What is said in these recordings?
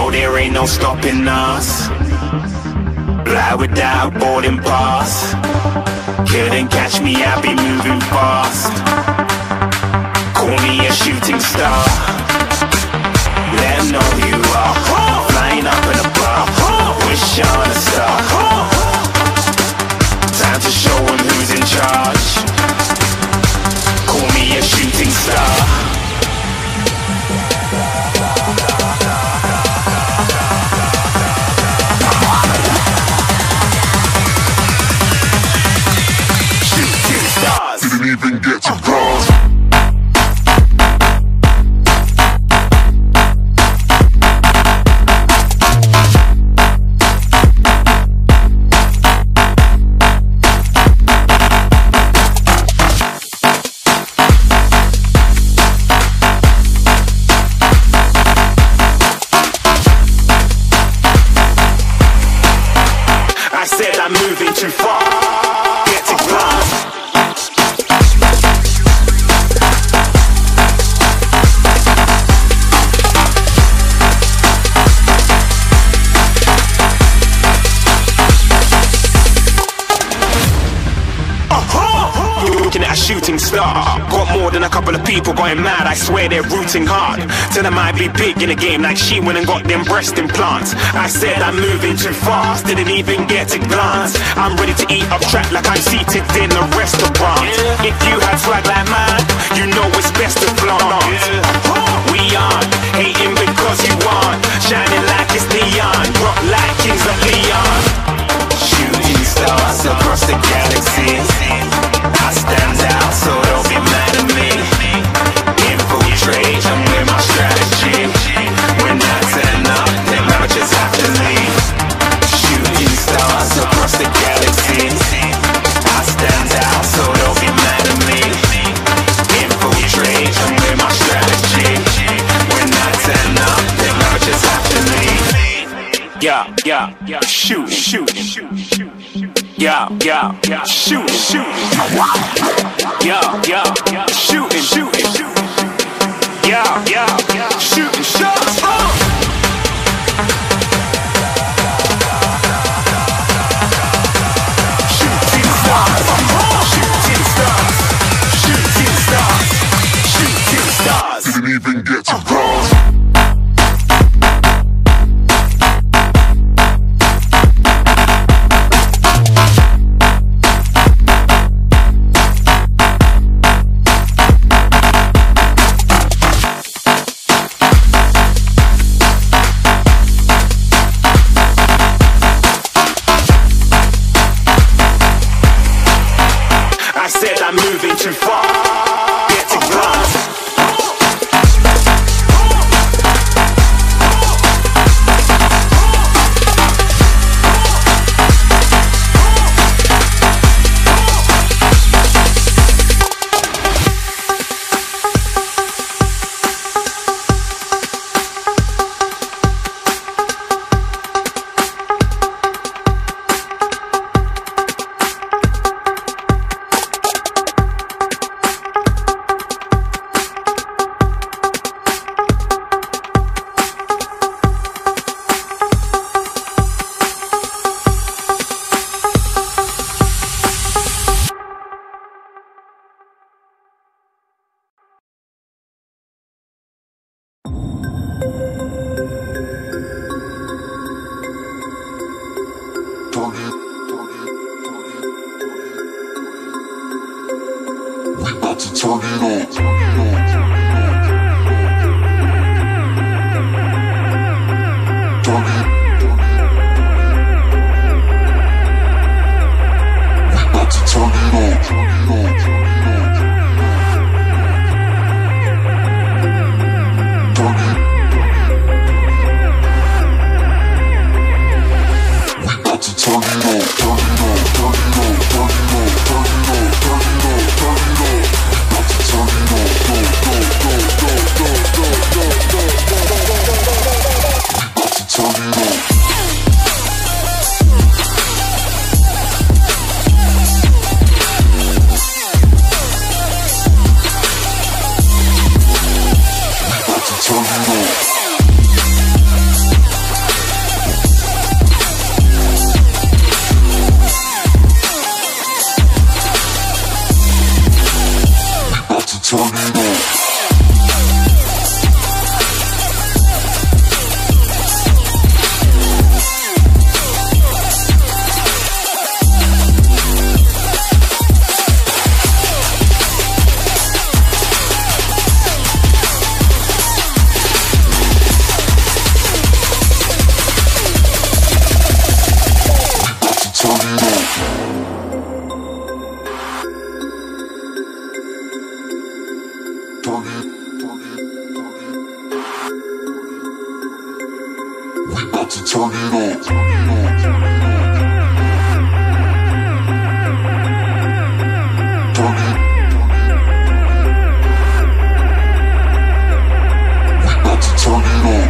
know there ain't no stopping us. Fly without boarding pass. Couldn't catch me, I'll be moving fast. Call me a shooting star. Let 'em know who you are. Flying up in a bar. Wish on a star. Time to show 'em who's in charge. Call me a shooting star. Didn't even get to bronze. I said I'm moving too far. Get to glass. You're looking at a shooting star. Got more than a couple of people going mad, I swear they're rooting hard. Tell them I'd be big in the game like she went and got them breast implants. I said I'm moving too fast, didn't even get a glance. I'm ready to eat up track like I'm seated in a restaurant. If you had swag like mine, you know it's best to flaunt. We aren't hating because you aren't shining like it's neon, rock like Kings of Leon. Shooting stars across the galaxy. I stand out, so don't be mad at me. Infiltrate, I'm with my strategy. When I turn up, then I just have to leave. Shooting stars across the galaxy. I stand out, so don't be mad at me. Infiltrate, I'm with my strategy. When I turn up, then I just have to leave. Yeah, shoot, shoot, shoot, shoot. Yeah, shoot, shoot. Yeah, shooting, shooting, shooting. Yeah, shooting shots. Shooting stars, shooting stars, shooting stars, shooting stars. Didn't even get to bronze. I said I'm moving too far. Get to glass. We about to turn it on. Turn it on. about to turn it up. Turn it up.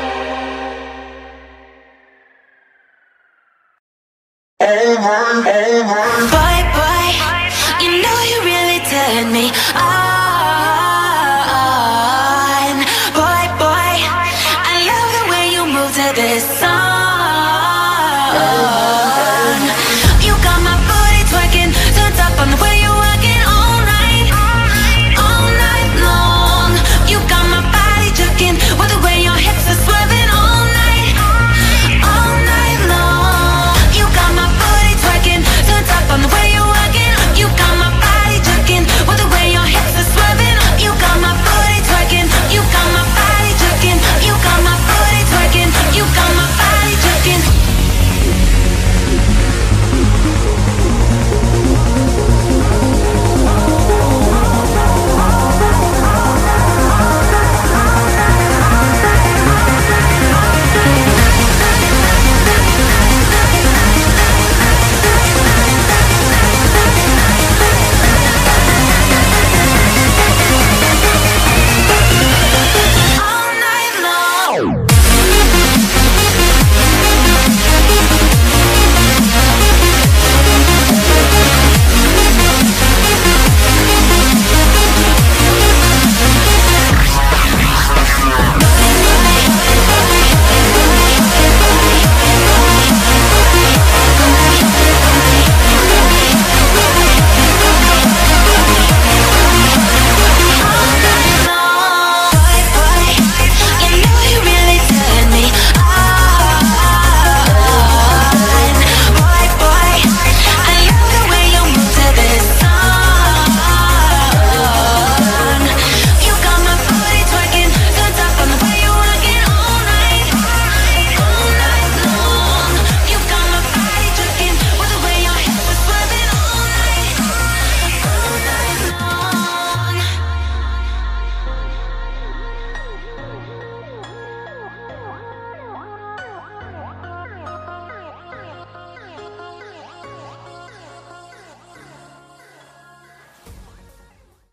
All right.